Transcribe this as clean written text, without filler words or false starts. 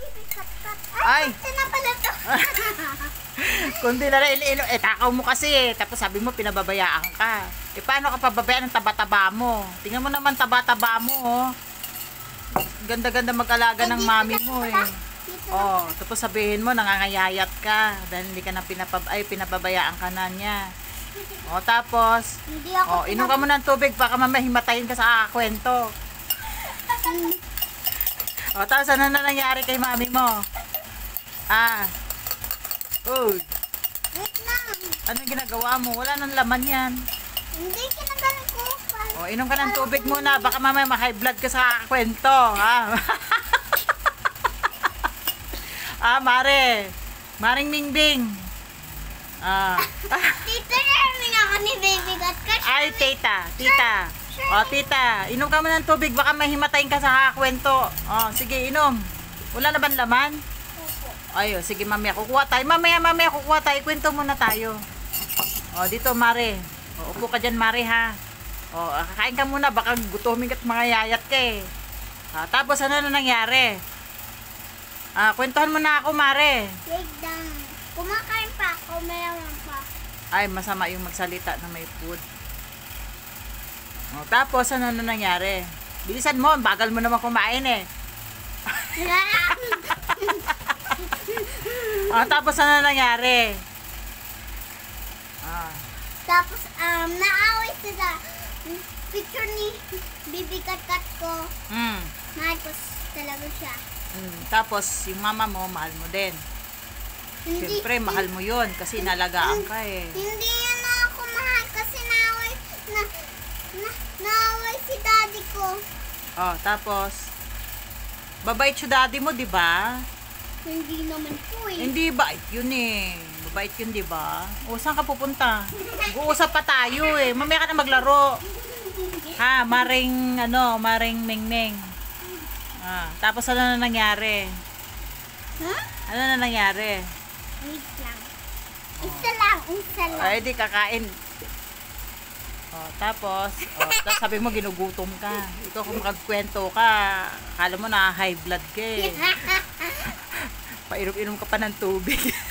baby kat-kat. Ay! Ito na pala to. Kundi na rin, takaw mo kasi eh. Tapos sabi mo, pinababayaan ka. Eh, paano ka pababayaan ng taba-taba mo? Tingnan mo naman taba-taba mo, oh. Ganda-ganda mag-alaga ng mami mo, eh. Oh, tapos sabihin mo, nangangayayat ka. Dahil hindi ka na pinababayaan ka na niya. Oh, tapos, Hindi ako inom ka mo ng tubig, baka mamaya himatayin ka sa kwento. O, tapos ano na nangyari kay mami mo? Uy, Wait lang. anong ginagawa mo? Wala nang laman yan. Hindi kinagaling ko. O, inom ka ng tubig muna, baka mamaya ma-high blood ka sa kwento, ha? Mare. Maring Mingbing. Tita, namin ako ni baby kat-kat. Ay, tita. O, tita, inom ka mo ng tubig, baka mahimatayin ka sa kwento. O, sige, inom. Wala na ba laman? Ay, sige, mamaya kukuha tayo. Mamaya kukuha tayo. Kwento muna tayo. O, dito, Mare. O, upo ka dyan, Mare, ha? O, kakain ka muna. Baka gutumin ka at mga yayat ka, eh. Tapos, ano na nangyari? Kwentuhan mo na ako, Mare. Wait lang. Kumakain pa ako. Mayaman pa. Ay, masama yung magsalita na may food. O, tapos, ano na nangyari? Bilisan mo. Bagal mo naman kumain, eh. Tapos ano nangyari? Tapos, naaway sila. Picture ni baby kat-kat ko. Mahal ko talaga siya. Tapos, yung mama mo, mahal mo din. Siyempre, mahal mo yun kasi nalagaan ka, eh. Hindi yan ako mahal kasi naaway si daddy ko. Tapos, babait si daddy mo, di ba? Hindi naman po eh. Hindi, bait yun eh. Babait yun, di ba? O, saan ka pupunta? Mag-uusap pa tayo eh. Mamaya ka na maglaro. Maring Mingming. Tapos ano na nangyari? Ano na nangyari? Wait lang. Isa lang. Ay, di kakain. Tapos sabi mo ginugutom ka. Ikaw kung magkwento ka, akala mo na high blood ka eh. Painom-inom ka pa ng tubig.